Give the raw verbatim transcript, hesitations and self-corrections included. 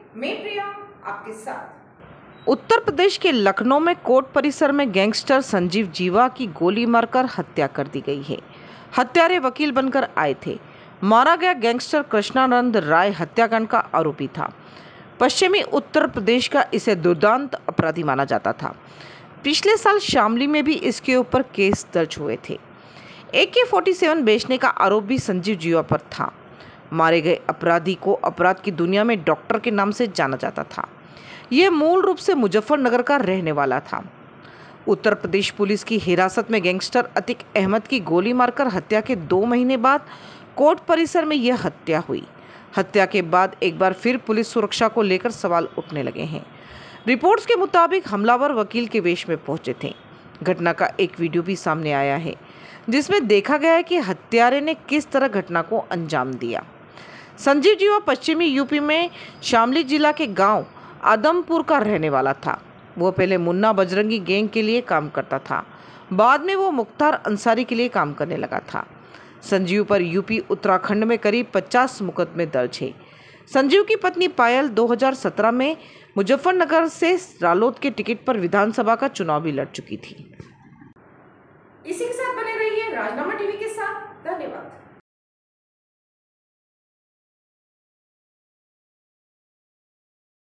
मैं प्रिया आपके साथ। उत्तर प्रदेश के लखनऊ में कोर्ट परिसर में गैंगस्टर संजीव जीवा की गोली मारकर हत्या कर दी गई है। हत्यारे वकील बनकर आए थे। मारा गया गैंगस्टर कृष्णानंद राय हत्याकांड का आरोपी था। पश्चिमी उत्तर प्रदेश का इसे दुर्दांत अपराधी माना जाता था। पिछले साल शामली में भी इसके ऊपर केस दर्ज हुए थे। ए के फोर्टी सेवन बेचने का आरोप भी संजीव जीवा पर था। मारे गए अपराधी को अपराध की दुनिया में डॉक्टर के नाम से जाना जाता था। यह मूल रूप से मुजफ्फरनगर का रहने वाला था। उत्तर प्रदेश पुलिस की हिरासत में गैंगस्टर अतीक अहमद की गोली मारकर हत्या के दो महीने बाद कोर्ट परिसर में यह हत्या हुई। हत्या के बाद एक बार फिर पुलिस सुरक्षा को लेकर सवाल उठने लगे हैं। रिपोर्ट्स के मुताबिक हमलावर वकील के वेश में पहुंचे थे। घटना का एक वीडियो भी सामने आया है, जिसमें देखा गया है कि हत्यारे ने किस तरह घटना को अंजाम दिया। संजीव जीवा पश्चिमी यूपी में शामली जिला के गांव आदमपुर का रहने वाला था। वो पहले मुन्ना बजरंगी गैंग के लिए काम करता था। बाद में वो मुख्तार अंसारी के लिए काम करने लगा था। संजीव पर यूपी उत्तराखंड में करीब पचास मुकदमे दर्ज है। संजीव की पत्नी पायल दो हज़ार सत्रह में मुजफ्फरनगर से रालोद के टिकट पर विधानसभा का चुनाव भी लड़ चुकी थी। इसी के साथ बने रहिए राजनामा टीवी के साथ। धन्यवाद।